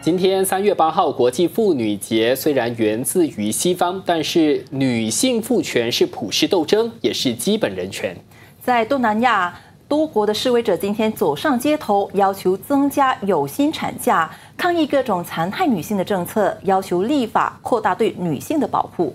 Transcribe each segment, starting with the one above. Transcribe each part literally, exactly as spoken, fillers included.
今天三月八号国际妇女节，虽然源自于西方，但是女性妇权是普世斗争，也是基本人权。 在东南亚多国的示威者今天走上街头，要求增加有薪产假，抗议各种残害女性的政策，要求立法扩大对女性的保护。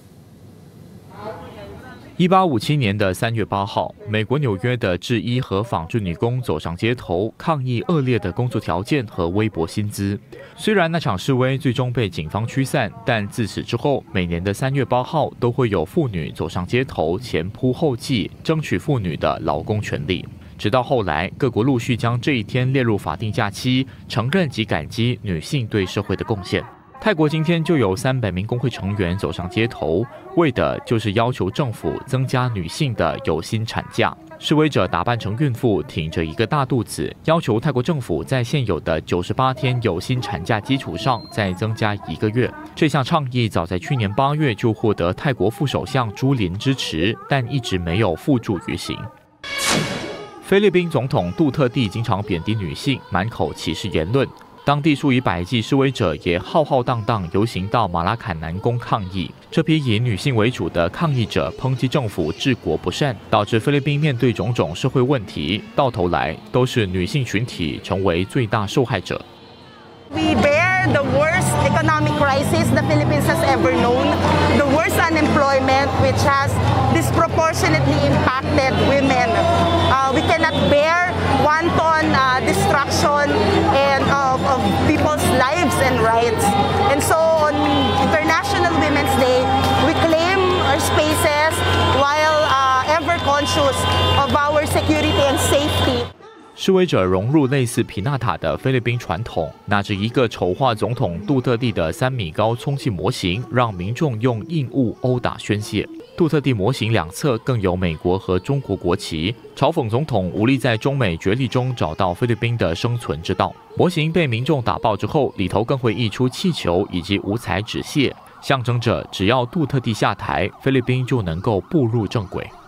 一八五七年的三月八号，美国纽约的制衣和纺织女工走上街头，抗议恶劣的工作条件和微薄薪资。虽然那场示威最终被警方驱散，但自此之后，每年的三月八号都会有妇女走上街头，前仆后继，争取妇女的劳工权利。直到后来，各国陆续将这一天列入法定假期，承认及感激女性对社会的贡献。泰国今天就有三百名工会成员走上街头，为的就是要求政府增加女性的有薪产假。示威者打扮成孕妇，挺着一个大肚子，要求泰国政府在现有的九十八天有薪产假基础上再增加一个月。这项倡议早在去年八月就获得泰国副首相朱琳支持，但一直没有付诸于行。菲律宾总统杜特地经常贬低女性，满口歧视言论。当地数以百计示威者也浩浩荡荡游行到马拉坎南宫抗议。这批以女性为主的抗议者抨击政府治国不善，导致菲律宾面对种种社会问题，到头来都是女性群体成为最大受害者。 We bear the worst economic crisis the Philippines has ever known, the worst unemployment which has disproportionately impacted women. Uh, we cannot bear wanton uh, destruction and of, of people's lives and rights. And so on International Women's Day, we claim our spaces while uh, ever conscious of our security and safety. 示威者融入类似皮纳塔的菲律宾传统，拿着一个丑化总统杜特地的三米高充气模型，让民众用硬物殴打宣泄。杜特地模型两侧更有美国和中国国旗，嘲讽总统无力在中美角力中找到菲律宾的生存之道。模型被民众打爆之后，里头更会溢出气球以及五彩纸屑，象征着只要杜特地下台，菲律宾就能够步入正轨。